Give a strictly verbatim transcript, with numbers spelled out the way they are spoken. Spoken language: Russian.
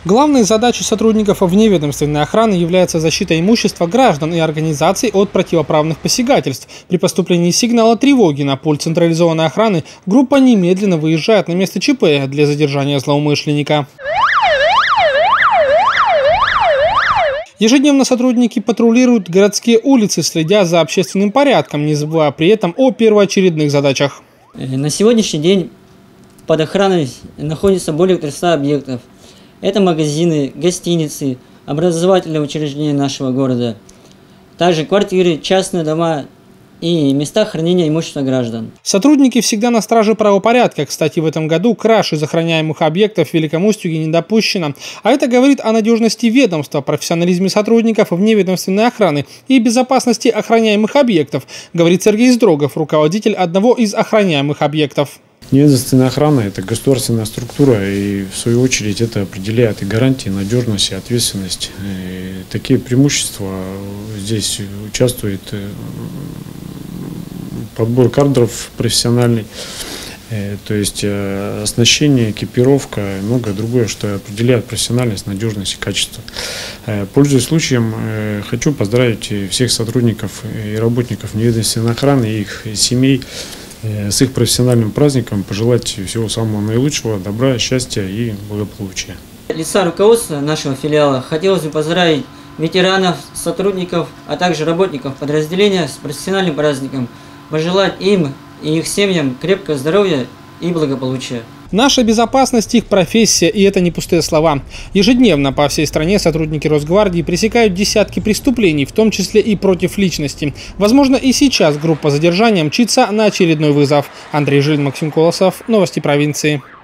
Главной задачей сотрудников вневедомственной охраны является защита имущества граждан и организаций от противоправных посягательств. При поступлении сигнала тревоги на пульт централизованной охраны группа немедленно выезжает на место ЧП для задержания злоумышленника. Ежедневно сотрудники патрулируют городские улицы, следя за общественным порядком, не забывая при этом о первоочередных задачах. На сегодняшний день под охраной находится более трёхсот объектов. Это магазины, гостиницы, образовательные учреждения нашего города, также квартиры, частные дома и места хранения имущества граждан. Сотрудники всегда на страже правопорядка. Кстати, в этом году краж из охраняемых объектов в Великом Устюге не допущено. А это говорит о надежности ведомства, профессионализме сотрудников вневедомственной охраны и безопасности охраняемых объектов, говорит Сергей Сдрогов, руководитель одного из охраняемых объектов. Неведомственная охрана – это государственная структура, и в свою очередь это определяет и гарантии, надежность, и ответственность. И такие преимущества здесь участвует подбор кадров профессиональный, то есть оснащение, экипировка и многое другое, что определяет профессиональность, надежность и качество. Пользуясь случаем, хочу поздравить всех сотрудников и работников неведомственной охраны и их семей с их профессиональным праздником, пожелать всего самого наилучшего, добра, счастья и благополучия. От лица руководства нашего филиала хотелось бы поздравить ветеранов, сотрудников, а также работников подразделения с профессиональным праздником, пожелать им и их семьям крепкого здоровья и благополучия. Наша безопасность – их профессия, и это не пустые слова. Ежедневно по всей стране сотрудники Росгвардии пресекают десятки преступлений, в том числе и против личности. Возможно, и сейчас группа задержания мчится на очередной вызов. Андрей Жилин, Максим Колосов. Новости провинции.